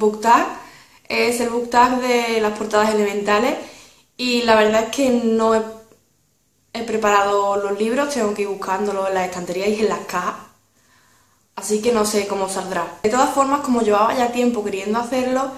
book tag. Es el book tag de las portadas elementales y la verdad es que no he preparado los libros, tengo que ir buscándolos en las estanterías y en las cajas, así que no sé cómo saldrá. De todas formas, como llevaba ya tiempo queriendo hacerlo,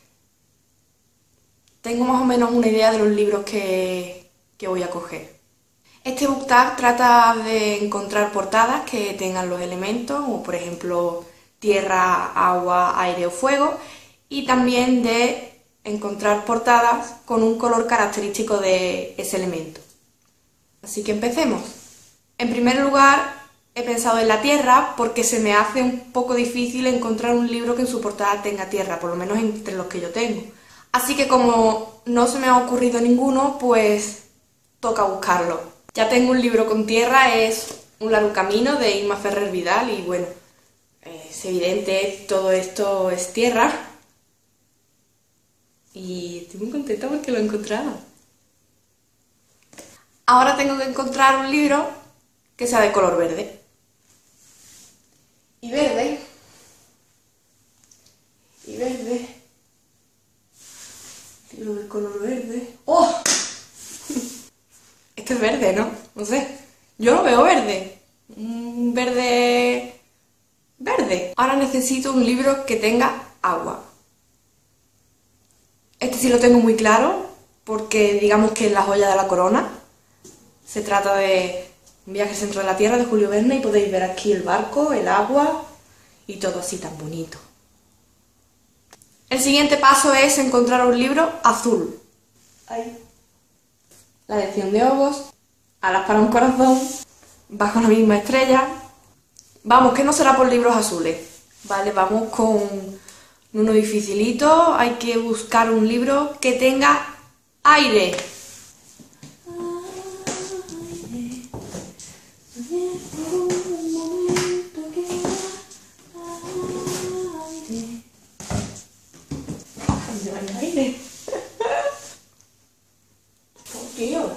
tengo más o menos una idea de los libros que voy a coger. Este book tag trata de encontrar portadas que tengan los elementos, como por ejemplo tierra, agua, aire o fuego, y también de encontrar portadas con un color característico de ese elemento. Así que empecemos. En primer lugar, he pensado en la tierra porque se me hace un poco difícil encontrar un libro que en su portada tenga tierra, por lo menos entre los que yo tengo. Así que como no se me ha ocurrido ninguno, pues toca buscarlo. Ya tengo un libro con tierra, es Un largo camino de Irma Ferrer Vidal y bueno, es evidente, todo esto es tierra. Y estoy muy contenta porque lo he encontrado. Ahora tengo que encontrar un libro que sea de color verde. Y verde. Y verde. Libro de color verde. ¡Oh! Este es verde, ¿no? No sé. Yo lo veo verde. Un verde... verde. Ahora necesito un libro que tenga agua. Este sí lo tengo muy claro, porque digamos que es la joya de la corona. Se trata de Un viaje centro de la Tierra de Julio Verne y podéis ver aquí el barco, el agua y todo así tan bonito. El siguiente paso es encontrar un libro azul. Ahí. La lección de Hogos, Alas para un corazón, Bajo la misma estrella. Vamos, que no será por libros azules. Vale, vamos con uno dificilito. Hay que buscar un libro que tenga aire. Aire. Por Dios.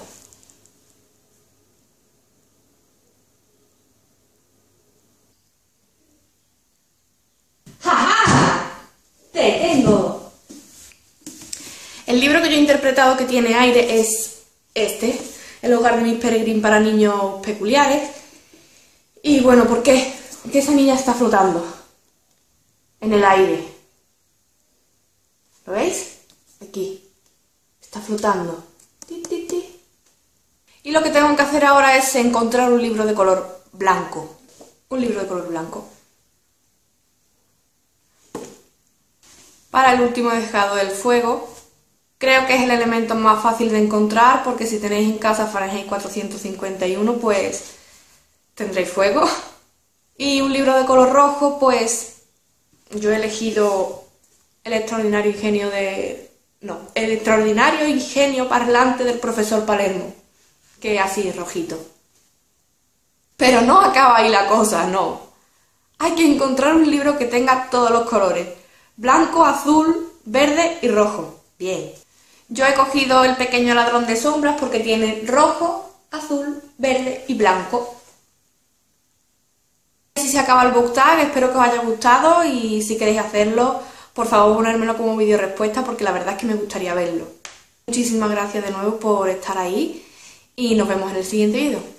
¡Te tengo! El libro que yo he interpretado que tiene aire es este, El hogar de Miss Peregrine para niños peculiares. Y bueno, ¿por qué? Porque esa niña está flotando en el aire. ¿Lo veis? Aquí. Está flotando. Ti, ti, ti. Y lo que tengo que hacer ahora es encontrar un libro de color blanco. Un libro de color blanco. Para el último he dejado el fuego. Creo que es el elemento más fácil de encontrar porque si tenéis en casa Fahrenheit 451 pues tendréis fuego. Y un libro de color rojo, pues yo he elegido El extraordinario ingenio parlante del profesor Palermo, que es así rojito. Pero no acaba ahí la cosa, no. Hay que encontrar un libro que tenga todos los colores. Blanco, azul, verde y rojo. Bien. Yo he cogido El pequeño ladrón de sombras porque tiene rojo, azul, verde y blanco. Así se acaba el book tag, espero que os haya gustado y si queréis hacerlo, por favor ponérmelo como vídeo respuesta porque la verdad es que me gustaría verlo. Muchísimas gracias de nuevo por estar ahí y nos vemos en el siguiente vídeo.